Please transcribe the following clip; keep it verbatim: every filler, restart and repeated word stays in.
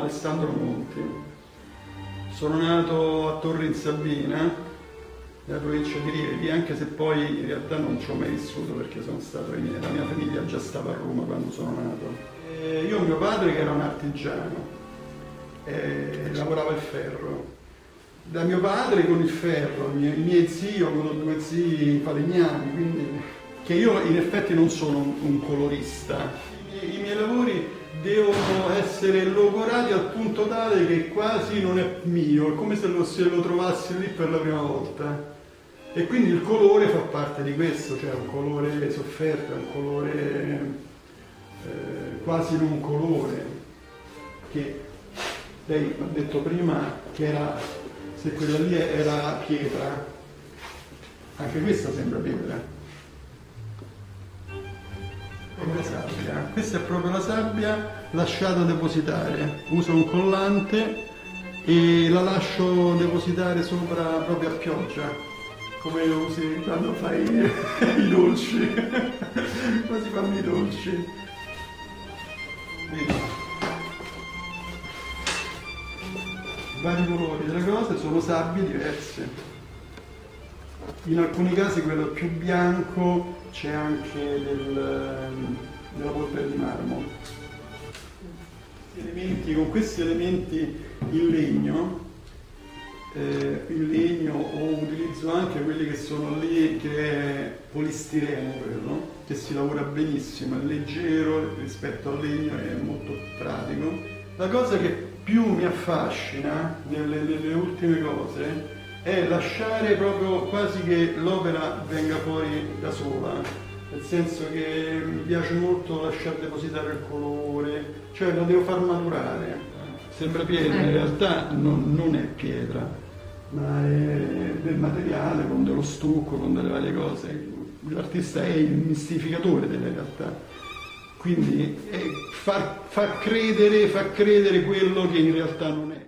Alessandro Monti, sono nato a Torre in Sabina, nella provincia di Rieti, anche se poi in realtà non ci ho mai vissuto perché sono stato in, la mia famiglia già stava a Roma quando sono nato. E io ho mio padre che era un artigiano, e lavorava il ferro. Da mio padre con il ferro, i miei, i miei zii, ho avuto due zii falegnami, quindi che io in effetti non sono un, un colorista. I miei, I miei lavori devono essere logorati al punto tale che quasi non è mio, è come se lo, se lo trovassi lì per la prima volta. E quindi il colore fa parte di questo, cioè un colore sofferto, un colore eh, quasi non colore, che lei ha detto prima che era, se quella lì era pietra, anche questa sembra pietra. Come sabbia. Questa è proprio la sabbia lasciata depositare. Uso un collante e la lascio depositare sopra proprio a pioggia, come lo usi quando fai i dolci, quando si fanno i dolci. Vedi? Vari colori delle cose, sono sabbie diverse. In alcuni casi quello più bianco c'è anche del, della polvere di marmo. Elementi, con questi elementi in legno, eh, in legno o utilizzo anche quelli che sono lì, che è polistirene quello, che si lavora benissimo, è leggero rispetto al legno, è molto pratico. La cosa che più mi affascina nelle, nelle ultime cose è lasciare proprio quasi che l'opera venga fuori da sola, nel senso che mi piace molto lasciare depositare il colore, cioè lo devo far maturare. Sembra pietra, in realtà non, non è pietra, ma è del materiale, con dello stucco, con delle varie cose. L'artista è il mistificatore delle realtà, quindi è far, far credere, far credere quello che in realtà non è.